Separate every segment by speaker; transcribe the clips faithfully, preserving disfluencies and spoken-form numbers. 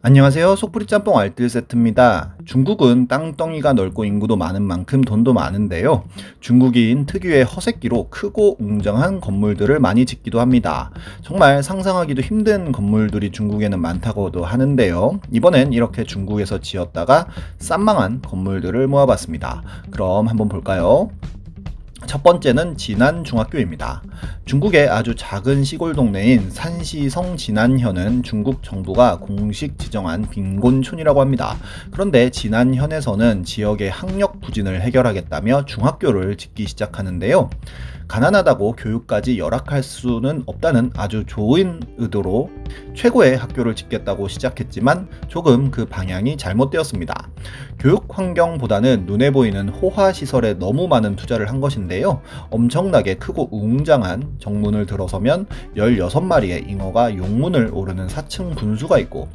Speaker 1: 안녕하세요. 속풀이 짬뽕 알뜰 세트입니다. 중국은 땅덩이가 넓고 인구도 많은 만큼 돈도 많은데요. 중국인 특유의 허세끼로 크고 웅장한 건물들을 많이 짓기도 합니다. 정말 상상하기도 힘든 건물들이 중국에는 많다고도 하는데요. 이번엔 이렇게 중국에서 지었다가 싼망한 건물들을 모아봤습니다. 그럼 한번 볼까요? 첫 번째는 진안중학교입니다. 중국의 아주 작은 시골 동네인 산시성 진안현은 중국 정부가 공식 지정한 빈곤촌이라고 합니다. 그런데 진안현에서는 지역의 학력 부진을 해결하겠다며 중학교를 짓기 시작하는데요. 가난하다고 교육까지 열악할 수는 없다는 아주 좋은 의도로 최고의 학교를 짓겠다고 시작했지만 조금 그 방향이 잘못되었습니다. 교육 환경보다는 눈에 보이는 호화시설에 너무 많은 투자를 한 것인데요. 엄청나게 크고 웅장한 정문을 들어서면 열여섯 마리의 잉어가 용문을 오르는 사 층 분수가 있고,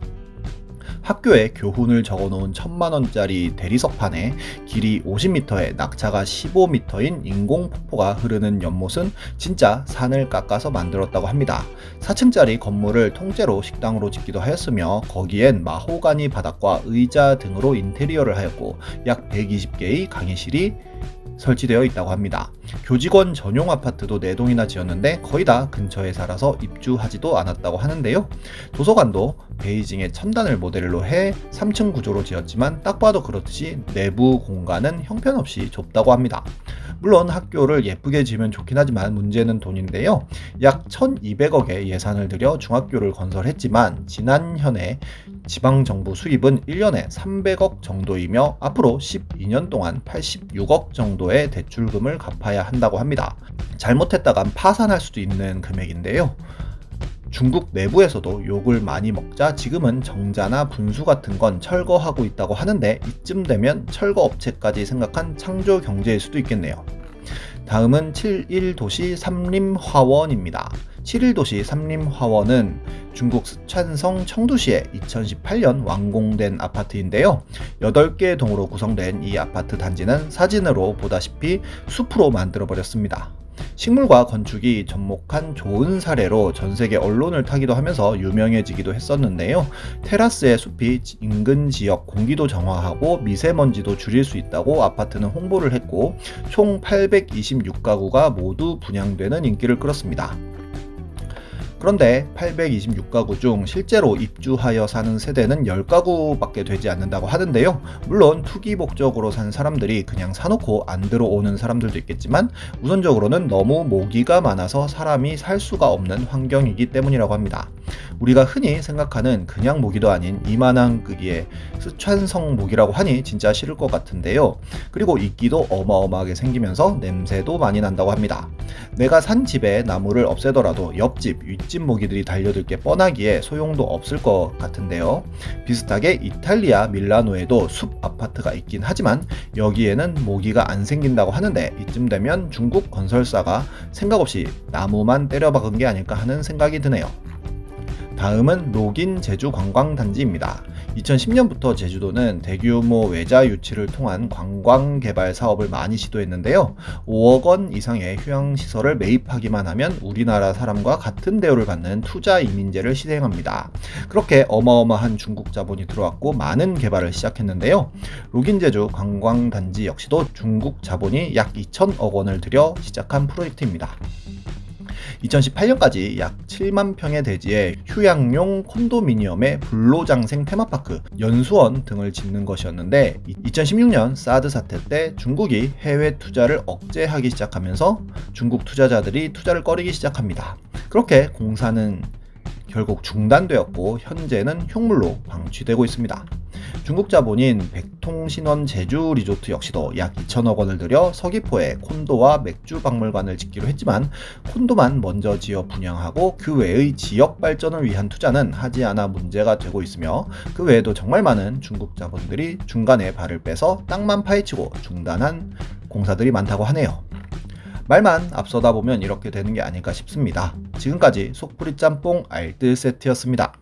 Speaker 1: 학교에 교훈을 적어놓은 천만원짜리 대리석판에 길이 오십 미터에 낙차가 십오 미터인 인공폭포가 흐르는 연못은 진짜 산을 깎아서 만들었다고 합니다. 사 층짜리 건물을 통째로 식당으로 짓기도 하였으며 거기엔 마호가니 바닥과 의자 등으로 인테리어를 하였고 약 백이십 개의 강의실이 설치되어 있다고 합니다. 교직원 전용 아파트도 네 동이나 지었는데 거의 다 근처에 살아서 입주하지도 않았다고 하는데요. 도서관도 베이징의 천단을 모델로 해 삼 층 구조로 지었지만 딱 봐도 그렇듯이 내부 공간은 형편없이 좁다고 합니다. 물론 학교를 예쁘게 지으면 좋긴 하지만 문제는 돈인데요. 약 천이백억의 예산을 들여 중학교를 건설했지만 진안현의 지방정부 수입은 일 년에 삼백억 정도이며 앞으로 십이 년 동안 팔십육억 정도의 대출금을 갚아야 한다고 합니다. 잘못했다간 파산할 수도 있는 금액인데요. 중국 내부에서도 욕을 많이 먹자 지금은 정자나 분수 같은 건 철거하고 있다고 하는데 이쯤 되면 철거 업체까지 생각한 창조 경제일 수도 있겠네요. 다음은 칠일 도시 삼림화원입니다. 칠일 도시 삼림화원은 중국 스촨성 청두시에 이천십팔 년 완공된 아파트인데요. 여덟 개 동으로 구성된 이 아파트 단지는 사진으로 보다시피 숲으로 만들어버렸습니다. 식물과 건축이 접목한 좋은 사례로 전세계 언론을 타기도 하면서 유명해지기도 했었는데요. 테라스의 숲이 인근 지역 공기도 정화하고 미세먼지도 줄일 수 있다고 아파트는 홍보를 했고 총 팔백이십육 가구가 모두 분양되는 인기를 끌었습니다. 그런데 팔백이십육 가구 중 실제로 입주하여 사는 세대는 십 가구밖에 되지 않는다고 하는데요. 물론 투기 목적으로 산 사람들이 그냥 사놓고 안 들어오는 사람들도 있겠지만 우선적으로는 너무 모기가 많아서 사람이 살 수가 없는 환경이기 때문이라고 합니다. 우리가 흔히 생각하는 그냥 모기도 아닌 이만한 크기의 스촨성 모기라고 하니 진짜 싫을 것 같은데요. 그리고 이끼도 어마어마하게 생기면서 냄새도 많이 난다고 합니다. 내가 산 집에 나무를 없애더라도 옆집, 윗집 모기들이 달려들 게 뻔하기에 소용도 없을 것 같은데요. 비슷하게 이탈리아 밀라노에도 숲 아파트가 있긴 하지만 여기에는 모기가 안 생긴다고 하는데 이쯤 되면 중국 건설사가 생각 없이 나무만 때려박은 게 아닐까 하는 생각이 드네요. 다음은 로긴 제주관광단지입니다. 이천십 년부터 제주도는 대규모 외자 유치를 통한 관광 개발 사업을 많이 시도했는데요. 오억 원 이상의 휴양시설을 매입하기만 하면 우리나라 사람과 같은 대우를 받는 투자 이민제를 시행합니다. 그렇게 어마어마한 중국 자본이 들어왔고 많은 개발을 시작했는데요. 로긴 제주 관광단지 역시도 중국 자본이 약 이천억 원을 들여 시작한 프로젝트입니다. 이천십팔 년까지 약 칠만 평의 대지에 휴양용 콘도미니엄의 불로장생 테마파크, 연수원 등을 짓는 것이었는데 이천십육 년 사드 사태 때 중국이 해외 투자를 억제하기 시작하면서 중국 투자자들이 투자를 꺼리기 시작합니다. 그렇게 공사는 결국 중단되었고 현재는 흉물로 방치되고 있습니다. 중국 자본인 백통신원 제주 리조트 역시도 약 이천억 원을 들여 서귀포에 콘도와 맥주 박물관을 짓기로 했지만 콘도만 먼저 지어 분양하고 그 외의 지역 발전을 위한 투자는 하지 않아 문제가 되고 있으며 그 외에도 정말 많은 중국 자본들이 중간에 발을 빼서 땅만 파헤치고 중단한 공사들이 많다고 하네요. 말만 앞서다 보면 이렇게 되는 게 아닐까 싶습니다. 지금까지 속풀이 짬뽕 알뜰 세트였습니다.